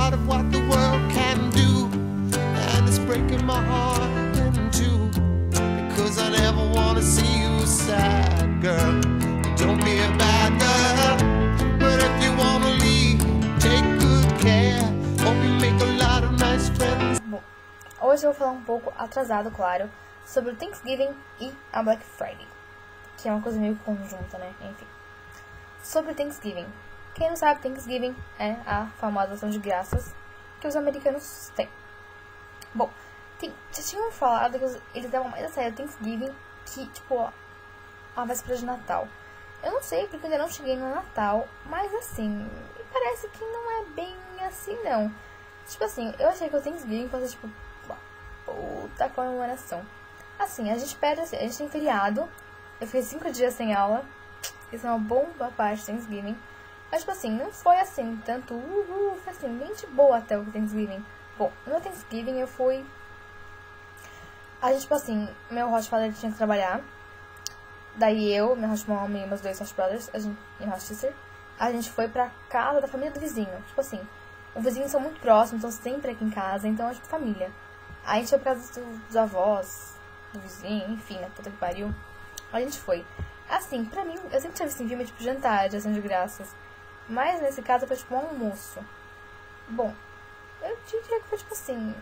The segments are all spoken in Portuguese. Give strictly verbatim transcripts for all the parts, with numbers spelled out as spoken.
part of what the world can do, and it's breaking my heart in two, because I never want to see you sad, girl. Don't be a bad girl, but if you want to leave, take good care. Hope you make a lot of nice friends. Bom, hoje eu vou falar um pouco atrasado, claro, sobre o Thanksgiving e a Black Friday, que é uma coisa meio conjunta, né? Enfim. Sobre o Thanksgiving. Quem não sabe, Thanksgiving é a famosa ação de graças que os americanos têm. Bom, tem, já tinham falado que eles davam mais a sério o Thanksgiving que, tipo, a véspera de Natal. Eu não sei, porque eu ainda não cheguei no Natal, mas assim, me parece que não é bem assim, não. Tipo assim, eu achei que o Thanksgiving fosse, tipo, uma puta comemoração. Assim, a gente perde, assim, a gente tem feriado, eu fiquei cinco dias sem aula, isso é uma bomba parte do Thanksgiving. Mas, tipo assim, não foi assim, tanto uhul, foi assim, bem de boa até o Thanksgiving. Bom, no Thanksgiving eu fui... A gente, tipo assim, meu host father tinha que trabalhar. Daí eu, meu host mom e meus dois host brothers, a gente, e host sister, a gente foi pra casa da família do vizinho. Tipo assim, os vizinhos são muito próximos, estão sempre aqui em casa, então é tipo família. Aí a gente foi pra casa do, dos avós, do vizinho, enfim, né, puta que pariu. Aí a gente foi. Assim, pra mim, eu sempre tinha visto em filme, tipo, jantar de ação de graças. Mas nesse caso foi tipo um almoço. Bom, eu diria que foi tipo assim...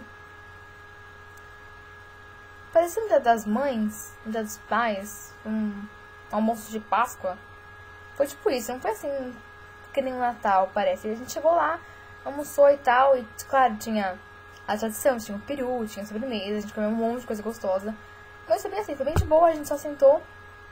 Parecia um dia das mães, um dia dos pais, um almoço de Páscoa. Foi tipo isso, não foi assim que nem o Natal, parece. A gente chegou lá, almoçou e tal, e claro, tinha a tradição, tinha o peru, tinha a sobremesa, a gente comeu um monte de coisa gostosa. Mas foi bem assim, foi bem de boa, a gente só sentou,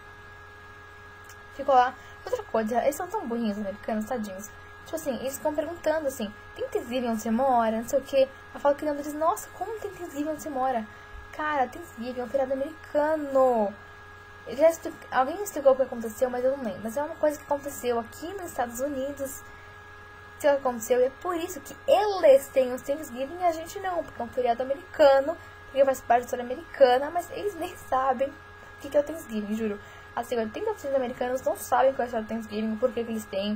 ficou lá. Outra coisa, eles são tão burrinhos, os americanos, tadinhos. Tipo assim, eles ficam perguntando assim, tem Thanksgiving onde você mora, não sei o que. Eu falo que não, eles, nossa, como tem Thanksgiving onde você mora? Cara, Thanksgiving é um feriado americano. Já expli... Alguém explicou o que aconteceu, mas eu não lembro. Mas é uma coisa que aconteceu aqui nos Estados Unidos. Que aconteceu, e é por isso que eles têm o Thanksgiving e a gente não. Porque é um feriado americano, porque faz parte da história americana, mas eles nem sabem o que é o Thanksgiving, juro. Assim, oitenta por cento dos americanos não sabem qual é o Thanksgiving, por que que eles têm.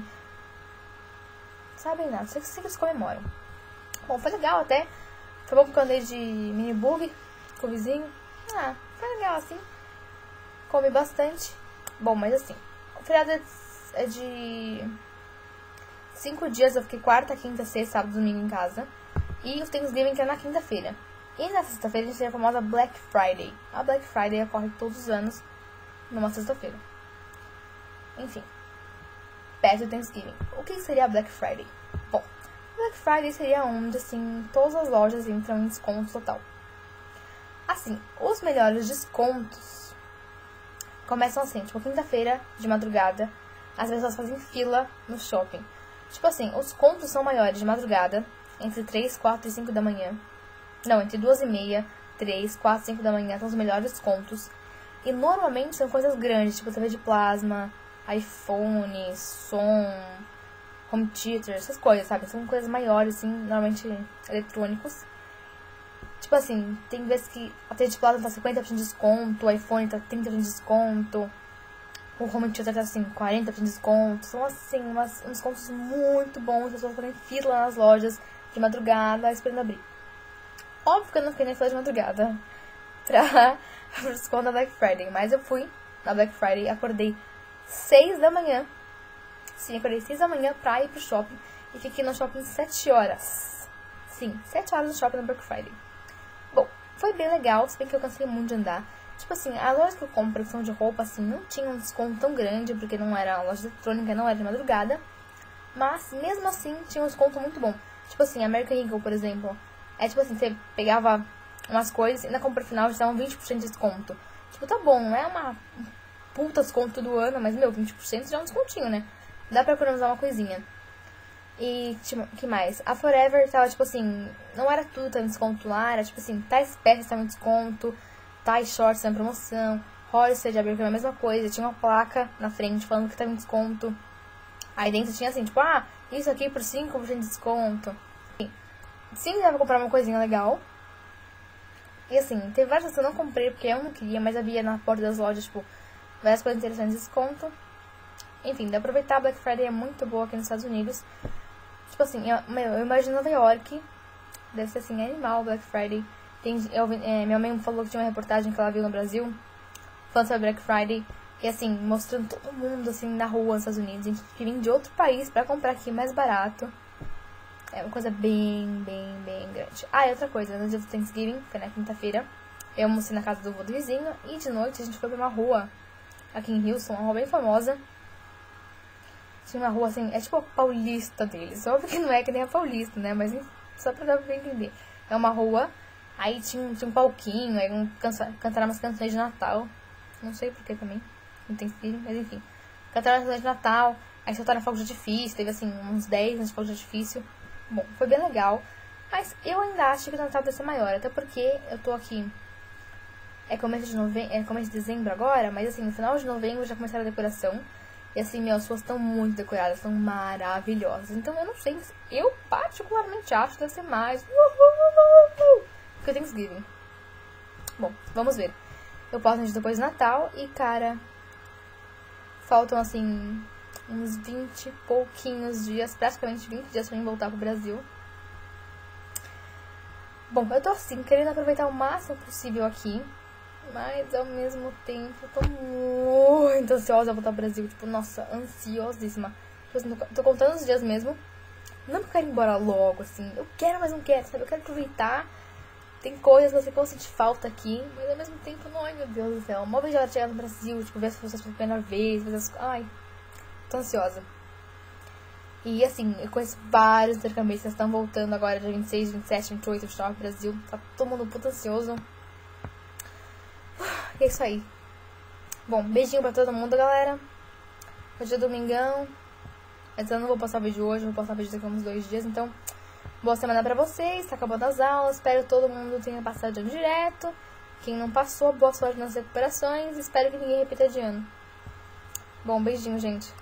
Sabem nada, só que eles comemoram. Bom, foi legal até. Foi bom porque eu andei de mini bug com o vizinho. Ah, foi legal assim. Comi bastante. Bom, mas assim, o feriado é de cinco dias. Eu fiquei quarta, quinta, sexta, sábado, domingo em casa. E o Thanksgiving que é na quinta-feira. E na sexta-feira a gente tem a famosa Black Friday. A Black Friday ocorre todos os anos numa sexta-feira. Enfim, perto do Thanksgiving. O que seria a Black Friday? Bom, Black Friday seria onde, assim, todas as lojas entram em desconto total. Assim, os melhores descontos começam assim, tipo, quinta-feira de madrugada, as pessoas fazem fila no shopping. Tipo assim, os contos são maiores de madrugada, entre três, quatro e cinco da manhã. Não, entre duas e meia, três, quatro, cinco da manhã são os melhores descontos. E normalmente são coisas grandes, tipo T V de plasma, iPhone, som, home theater, essas coisas, sabe? São coisas maiores, assim, normalmente eletrônicos. Tipo assim, tem vezes que a T V de plasma tá cinquenta por cento de desconto, o iPhone tá trinta por cento de desconto, o home theater tá assim, quarenta por cento de desconto. São assim, umas, uns descontos muito bons, as pessoas fazem fila nas lojas de madrugada esperando abrir. Óbvio que eu não fiquei nem fila de madrugada pra... pro desconto da Black Friday, mas eu fui na Black Friday, acordei seis da manhã, sim, acordei seis da manhã pra ir pro shopping e fiquei no shopping sete horas, sim, sete horas no shopping na Black Friday. Bom, foi bem legal, se bem que eu cansei muito de andar. Tipo assim, as lojas que eu compro, que são de roupa, assim, não tinha um desconto tão grande, porque não era uma loja eletrônica, não era de madrugada, mas mesmo assim tinha um desconto muito bom. Tipo assim, American Eagle, por exemplo, é tipo assim, você pegava umas coisas e na compra final já davam vinte por cento de desconto. Tipo, tá bom, não é uma puta desconto todo ano, mas, meu, vinte por cento já é um descontinho, né? Dá pra economizar uma coisinha. E, tipo, que mais? A Forever tava, tipo assim, não era tudo tão desconto lá, era tipo assim, tais peças estavam em desconto, tais shorts estavam em promoção, Hollister de Abercrombie a mesma coisa, tinha uma placa na frente falando que tava em desconto. Aí dentro tinha assim, tipo, ah, isso aqui por cinco por cento de desconto. Sim, dava pra comprar uma coisinha legal. E assim, teve várias coisas que eu não comprei porque eu não queria, mas havia na porta das lojas, tipo, várias coisas interessantes de desconto. Enfim, de aproveitar, a Black Friday é muito boa aqui nos Estados Unidos. Tipo assim, eu, meu, eu imagino Nova York. Deve ser assim, animal, Black Friday. Tem, eu, é, minha mãe falou que tinha uma reportagem que ela viu no Brasil falando sobre Black Friday. E assim, mostrando todo mundo assim na rua nos Estados Unidos, gente que vem de outro país pra comprar aqui mais barato. É uma coisa bem, bem, bem grande. Ah, e outra coisa, no dia do Thanksgiving, foi na quinta-feira, eu almocei na casa do vô do vizinho. E de noite a gente foi pra uma rua aqui em Houston, uma rua bem famosa. Tinha uma rua assim, é tipo a paulista deles. Óbvio que não é que nem a paulista, né? Mas só pra dar pra entender. É uma rua, aí tinha, tinha um palquinho, aí um, cansa, cantaram umas canções de Natal. Não sei porquê também, não tem filho, mas enfim. Cantaram as canções de Natal, aí soltaram fogo de artifício, teve assim uns dez anos de fogo de artifício. Bom, foi bem legal. Mas eu ainda acho que o Natal deve ser maior, até porque eu tô aqui. É começo de novembro, é começo de dezembro agora, mas assim, no final de novembro já começaram a decoração. E assim, meu, as ruas estão muito decoradas, estão maravilhosas. Então eu não sei, mas eu particularmente acho que deve ser mais. Porque eu Thanksgiving. Bom, vamos ver. Eu posto um dia depois do Natal e, cara, faltam assim uns vinte e pouquinhos dias, praticamente vinte dias pra mim voltar pro Brasil. Bom, eu tô assim, querendo aproveitar o máximo possível aqui. Mas ao mesmo tempo eu tô muito ansiosa a voltar ao Brasil. Tipo, nossa, ansiosíssima. Tipo assim, tô, tô contando os dias mesmo. Não que eu quero ir embora logo, assim. Eu quero, mas não quero, sabe? Eu quero aproveitar. Tem coisas que eu sei que eu sinto falta aqui. Mas ao mesmo tempo, não, ai meu Deus do céu. Mó vez de chegar no Brasil, tipo, ver as pessoas pela primeira vez. Ver as... Ai, tô ansiosa. E assim, eu conheço vários intercambistas que estão voltando agora, dia vinte e seis, vinte e sete, vinte e oito, vinte e nove pro Brasil. Tá todo mundo puto ansioso. E é isso aí. Bom, beijinho pra todo mundo, galera. Hoje é domingão. Mas eu não vou postar vídeo hoje, eu vou postar vídeo daqui a uns dois dias. Então, boa semana pra vocês. Tá acabando as aulas. Espero que todo mundo tenha passado de ano direto. Quem não passou, boa sorte nas recuperações. Espero que ninguém repita de ano. Bom, beijinho, gente.